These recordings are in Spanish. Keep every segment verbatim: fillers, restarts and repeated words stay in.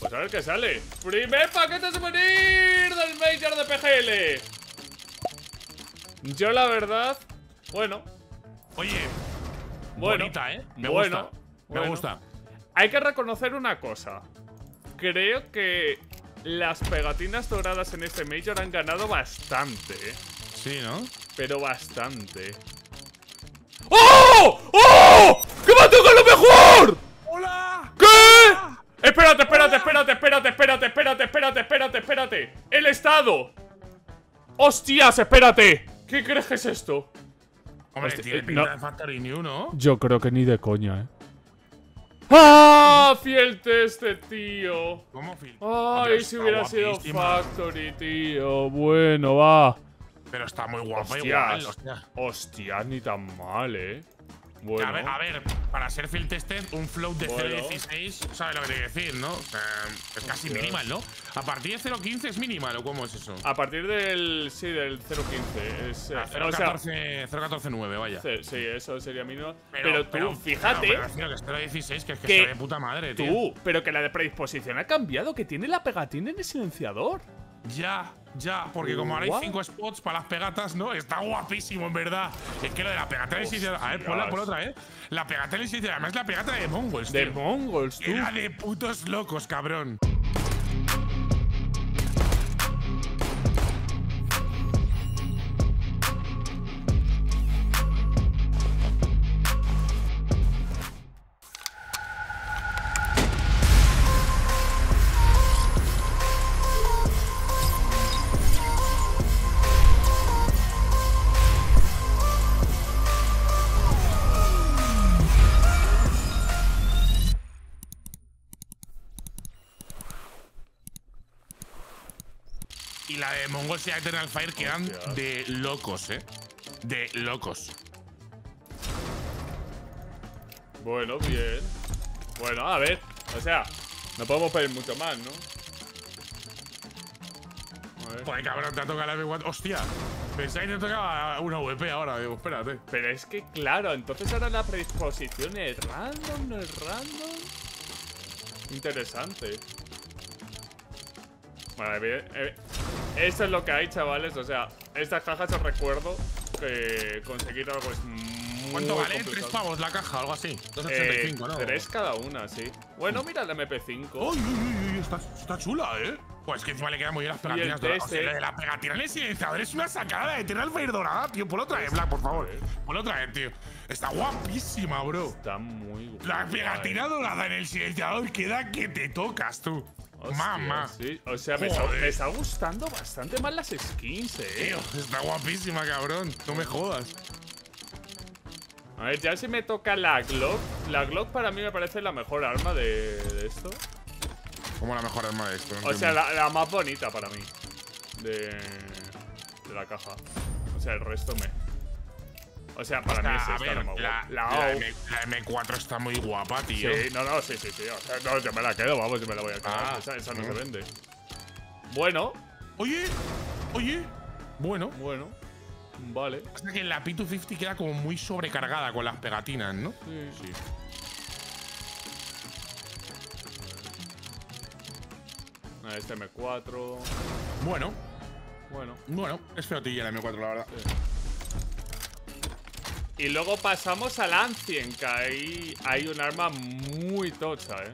Pues a ver qué sale. Primer paquete souvenir del Major de P G L. Yo la verdad, bueno. Oye, bueno, bonita, ¿eh? Me bueno, gusta. bueno. Me gusta. Hay que reconocer una cosa. Creo que las pegatinas doradas en este Major han ganado bastante, ¿eh? Sí, ¿no? Pero bastante. ¡Oh! ¡Oh! ¡Que me ha tocado lo mejor! ¡Hola! ¿Qué? ¡Hola! Espérate, espérate, espérate, espérate, espérate, espérate, espérate, espérate, espérate. El estado. ¡Hostias, espérate! ¿Qué crees que es esto? Hombre, Hostia, tiene eh, pinta no. de Factory New, ¿no? Yo creo que ni de coña, ¿eh? ¡Ah! Fiel este, tío. ¿Cómo film? Ay, Hombre, si está hubiera sido guapísima. Factory, tío. Bueno, va. Pero está muy guapa Hostias. igual, hostia. Hostias, ni tan mal, ¿eh? Bueno. A ver, a ver, para ser field tested, un float de Bueno. cero coma dieciséis, ¿sabes lo que te quiero decir, no? O sea, es casi Hostias. minimal, ¿no? A partir de cero coma quince es minimal, ¿o cómo es eso? A partir del… Sí, del cero coma quince. Es, Ah, eh, cero o coma sea, catorce nueve, vaya. sí, sí, eso sería mínimo. Pero, Pero, tú, pero- fíjate… Pero, pero, pero que es cero coma dieciséis, que es que, que está de puta madre, tío. Tú, pero que la de predisposición ha cambiado, que tiene la pegatina en el silenciador. Ya, ya, porque como ahora hay What? cinco spots para las pegatas, ¿no? Está guapísimo, en verdad. Es que lo de la pegatina del silenciador… A ver, ponla, Hostias. ponla otra vez. La pegatina del silenciador, además es la pegatina de Mongols, De tío. Mongols, tú. Era de putos locos, cabrón. Y la de Mongols y Eternal Fire quedan Hostias. de locos, ¿eh? De locos. Bueno, bien. Bueno, a ver. O sea, no podemos pedir mucho más, ¿no? A ver. Joder, cabrón, te ha tocado la M cuatro. Hostia, pensáis que te tocaba una V P ahora. Digo, espérate. Pero es que, claro, entonces ahora la predisposición es random, no es random. Interesante. Vale, bien. Eh, esto es lo que hay, chavales. O sea, estas cajas os recuerdo que conseguir algo es muy ¿Cuánto vale? complicado. ¿Tres pavos la caja? Algo así. dos ochenta y cinco, Eh, ¿no? Tres cada una, sí. Bueno, mira la M P cinco. ¡Uy, uy, uy, uy! Está, está chula, ¿eh? Pues que encima le quedan muy bien las Y el pegatinas doradas. O sea, teste. lo de la pegatina en el silenciador es una sacada de Eternal Fire dorada, tío. Ponlo otra vez, Black, por favor. Ponlo otra vez, tío. Está guapísima, bro. Está muy guay. La pegatina dorada en el silenciador queda que te tocas, tú. Hostia, Mamá. sí. O sea, me está, Joder. me está gustando bastante más las skins, eh. Tío, está guapísima, cabrón. No me jodas. A ver, ya si me toca la Glock. La Glock para mí me parece la mejor arma de, de esto. Como la mejor arma de esto. no O sea, entiendo. la, la más bonita para mí. De, de la caja. O sea, el resto me… O sea, para mí es a esta ver, la más la, guapa. La la O. M, la M cuatro está muy guapa, tío. Sí, no, no, sí, sí, sí. O sea, no, yo me la quedo, vamos, yo me la voy a quedar. Ah, esa, esa no no. se vende. Bueno, Oye, oye. Bueno, bueno. Vale. pasa que la P doscientos cincuenta queda como muy sobrecargada con las pegatinas, ¿no? Sí. Sí. A este M cuatro. Bueno, Bueno. bueno, es feotilla la M cuatro, la verdad. Y luego pasamos al Ancien, que ahí hay un arma muy tocha, eh.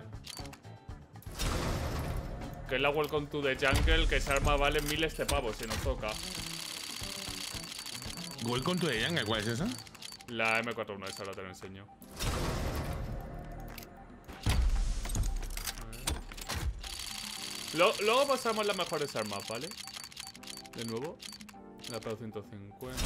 Que es la Welcome to the Jungle, que esa arma vale miles de pavos si nos toca. Welcome to the Jungle, ¿cuál es esa? La M cuatro uno, esa ahora te lo enseño. Lo- luego pasamos las mejores armas, ¿vale? De nuevo. La P ciento cincuenta.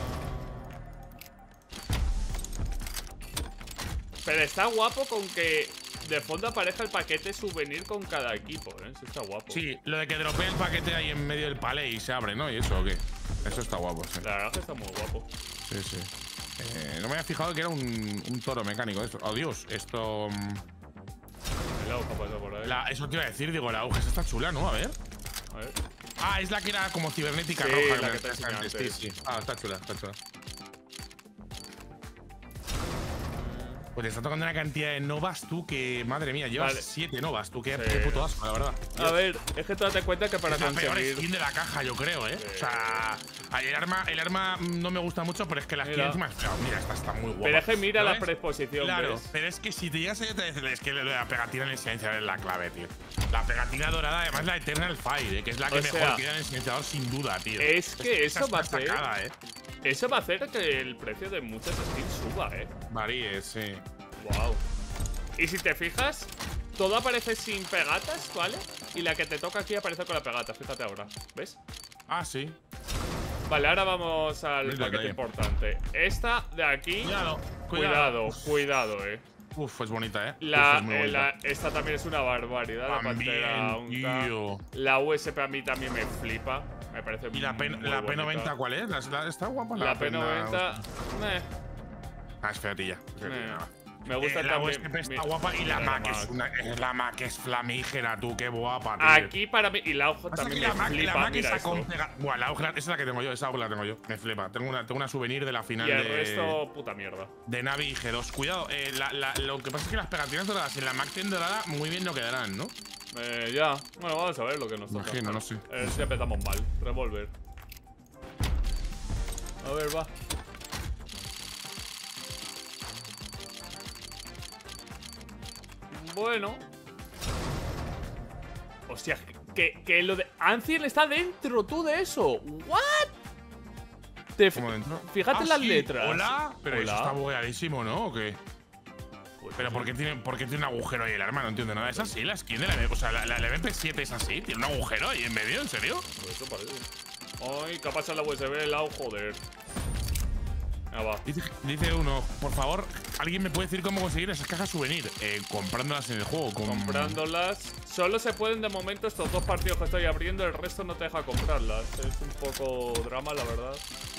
Pero está guapo con que de fondo aparezca el paquete souvenir con cada equipo, ¿eh? Eso está guapo. Sí, lo de que dropee el paquete ahí en medio del palé y se abre, ¿no? ¿Y eso o qué? Eso está guapo, sí. La verdad es que está muy guapo. Sí, sí. Eh, no me había fijado que era un, un toro mecánico esto. Oh, Dios, esto… mm, El agua pasa por ahí. La, eso te iba a decir, digo, la aguja esa está chula, ¿no? A ver. A ver. Ah, es la que era como cibernética Sí, roja. la me que te decías enseñé Sí, antes. sí. Ah, está chula, está chula. Pues te está tocando una cantidad de novas tú que, madre mía, llevas Vale. siete novas tú, qué, Sí. qué puto asco, la verdad. A ver, es que tú date cuenta que para Es la peor conseguir… skin de la caja, yo creo, ¿eh? Sí. O sea, el arma, el arma no me gusta mucho, pero es que la skin Mira. encima es fea. Mira, esta está muy guapa. Pero es que mira ¿Lo la ves? predisposición, Claro, ¿ves? pero es que si te llegas a te decir, es que la pegatina en el silenciador es la clave, tío. La pegatina dorada, además la Eternal Fire, ¿eh? Que es la que O mejor sea, queda en el silenciador sin duda, tío. Es que Esta eso está va a hacer… sacada, ¿eh? Eso va a hacer que el precio de muchas skins suba, ¿eh? Varíe, sí. Wow. Y si te fijas, todo aparece sin pegatas, ¿vale? Y la que te toca aquí aparece con la pegata, fíjate ahora, ¿ves? Ah, sí. Vale, ahora vamos al Mira, paquete calla. importante. Esta de aquí… Cuidado, Cuidado, Uf. cuidado, eh. Uf, es bonita, ¿eh? La, Uf, es muy eh, bonita. la- esta también es una barbaridad, la pantera También, unta. tío. La U S P a mí también me flipa. Me parece ¿Y la, P, muy la P noventa bonita. cuál es? ¿La, la- ¿Está guapa? La P noventa… meh, Ah, es featilla. es featilla, meh. nada. Me gusta Eh, la también… U S P está mi- guapa y mira la Mac es Mac. una. Es la Mac es flamígera, tú, qué guapa, tío. Aquí para mí… Y la ojo Pasa también que la me Mac, flipa, la Mac mira esa esto. con pega- Buah, la Augla, esa es la que tengo yo, esa Augla la tengo yo. Me flipa. Tengo una, tengo una souvenir de la final Y el de, resto, puta mierda. de Navi y G dos. Cuidado, eh, la- la- lo que pasa es que las pegatinas doradas en la Mac cien dorada muy bien no quedarán, ¿no? Eh, ya. Bueno, vamos a ver lo que nos toca. Imagino, no sé. A ver si empezamos mal. Revolver. A ver, va. Bueno. Hostia, que, que lo de… Ancien está dentro tú de eso. ¿What? Te ¿Cómo dentro? Fíjate Ah, en las sí. letras. Hola. Pero Hola. eso está bugueadísimo, ¿no? ¿O qué? Pues Pero ¿por qué tiene, por qué tiene un agujero ahí el arma? No entiendo nada. Es así, la skin de la… O sea, la, la, la M P siete es así. Tiene un agujero ahí en medio, ¿en serio? Pues eso parece. Ay, ¿qué ha pasado en la U S B del lado? Joder. Ya va. Dice, dice uno, por favor, ¿alguien me puede decir cómo conseguir esas cajas souvenir? Eh, comprándolas en el juego. Con… Comprándolas. Solo se pueden de momento estos dos partidos que estoy abriendo, el resto no te deja comprarlas. Es un poco drama, la verdad.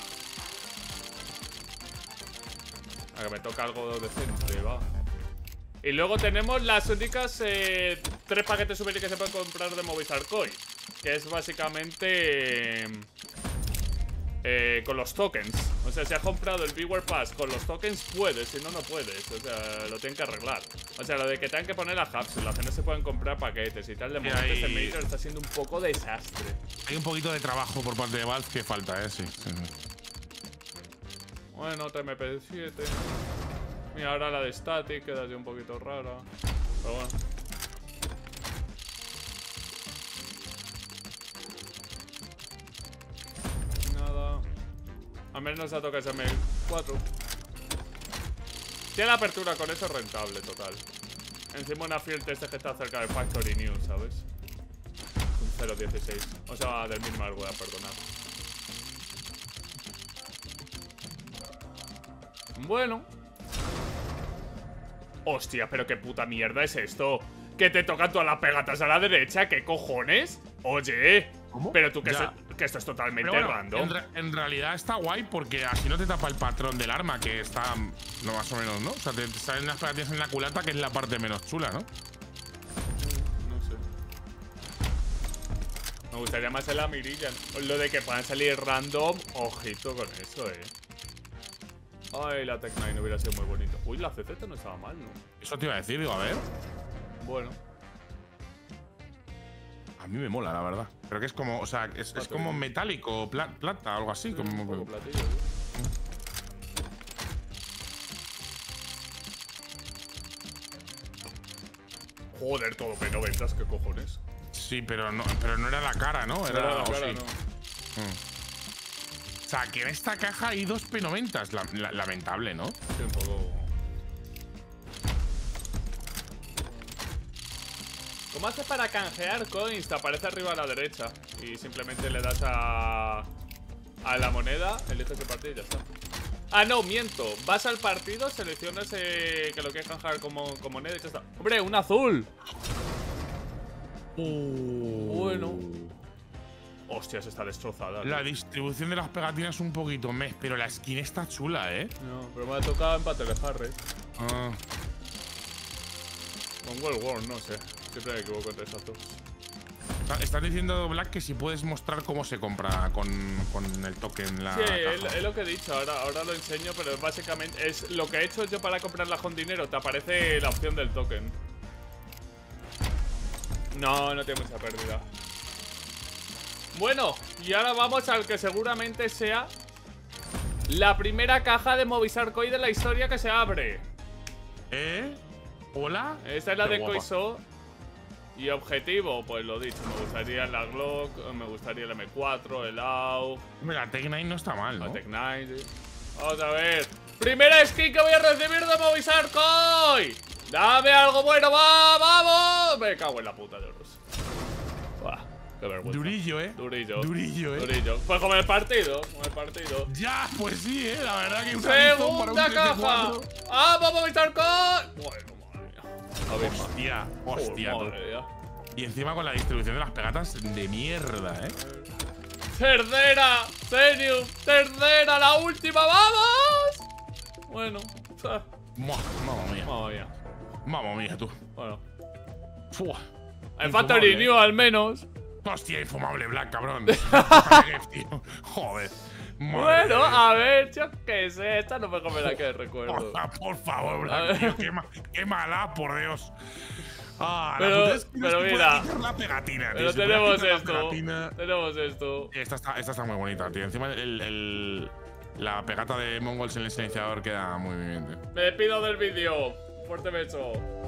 A que me toca algo decente, va. Y luego tenemos las únicas eh, tres paquetes souvenirs que se pueden comprar de Movistar Coin. Que es básicamente… eh, eh, con los tokens. O sea, si has comprado el Viewer Pass con los tokens, puedes, si no, no puedes. O sea, lo tienen que arreglar. O sea, lo de que tengan que poner la cápsula, que no se pueden comprar paquetes y tal, de momento hay- este Major está siendo un poco desastre. Hay un poquito de trabajo por parte de Valve que falta, ¿eh? Sí. sí. Bueno, otra M P siete. Y ahora la de Static queda así un poquito rara. Pero bueno. Nada. A menos nos ha tocado ese mail cuatro. Tiene la apertura con eso, es rentable, total. Encima una field test que está cerca del Factory New, ¿sabes? Un cero punto dieciséis. O sea, del minimal, voy a perdonar. Bueno. Hostia, pero qué puta mierda es esto. Que te tocan todas las pegatas a la derecha, ¿qué cojones? Oye. ¿Cómo? Pero tú que, Ya. se- que esto es totalmente Pero bueno, random. en, re- en realidad está guay porque así no te tapa el patrón del arma, que está no más o menos, ¿no? O sea, te, te salen las pegatinas en la culata, que es la parte menos chula, ¿no? No sé. Me gustaría más en la mirilla. Lo de que puedan salir random. Ojito con eso, eh. Ay, la Tech nueve hubiera sido muy bonito. Uy, la C Z no estaba mal, ¿no? Eso te iba a decir, digo, a ver. Bueno. A mí me mola, la verdad. Pero que es como, o sea, es, es como metálico, pla- plata, algo así. Un Como, poco platillo, ¿eh? Joder, todo P noventa, ¿qué cojones? sí, pero no, pero no era la cara, ¿no? Era, No era la o cara, sí. no. Mm. O sea, que en esta caja hay dos P noventa. La, la- lamentable, ¿no? Sí, un poco. ¿Cómo haces para canjear coins? Te aparece arriba a la derecha. Y simplemente le das a. a la moneda, eliges el partido y ya está. Ah, no, miento. Vas al partido, seleccionas eh, que lo quieres canjear como, como moneda y ya está. ¡Hombre, un azul! Bueno. Hostia, se está destrozada. La distribución de las pegatinas un poquito mes, pero la skin está chula, ¿eh? No, pero me ha tocado empate de Harry. Ah. Con World War, no sé. Siempre me equivoco entre esas dos. Estás diciendo, Black, que si puedes mostrar cómo se compra con, con el token la Sí, es, caja. es lo que he dicho, ahora, ahora lo enseño, pero básicamente es lo que he hecho yo para comprarla con dinero. Te aparece la opción del token. No, no tiene mucha pérdida. Bueno, y ahora vamos al que seguramente sea la primera caja de Movistar Coin de la historia que se abre. ¿Eh? ¿Hola? Esta es la Qué de guapa. Coiso. Y objetivo, pues lo dicho, me gustaría la Glock, me gustaría el eme cuatro, el A U, Hombre, la Tech nueve no está mal, la ¿no? Tech nueve. Vamos a ver. Primera skin que voy a recibir de Movistar Coin. Dame algo bueno, va, vamos. Me cago en la puta de oros. Buah, qué vergüenza. Durillo, ¿eh? Durillo. Durillo, ¿eh? Durillo. Pues como el partido, como el partido. Ya, pues sí, ¿eh? La verdad que un Arizona para un Segunda caja. treinta y cuatro. ¡Vamos, Movistar Coin! Bueno, madre mía. A ver, Hostia, hostia, tú. madre mía. Y encima con la distribución de las pegatas de mierda, ¿eh? Tercera, Zenium, tercera, la última, ¡vamos! Bueno, ah, Mua, Mamma mía. mamma mía. Mamma mía, tú. Bueno, Fua. el Infumable, Factory ¿eh? New al menos. Hostia, infumable, Black, cabrón. Tío. Joder. Madre Bueno, de Dios. a ver, yo qué sé, esta no me come la que recuerdo. Hola, por favor, A Black, ver. tío. Qué, ma qué mala, por Dios. Ah, Pero- la puta es que no pero se mira, puede quitar la pegatina, tío. Pero Se puede tenemos quitar la esto, pegatina. tenemos esto. Esta está, esta está muy bonita, tío. Encima el, el- la pegata de Mongols en el silenciador queda muy bien, tío. Me despido del vídeo. Fuerte beso.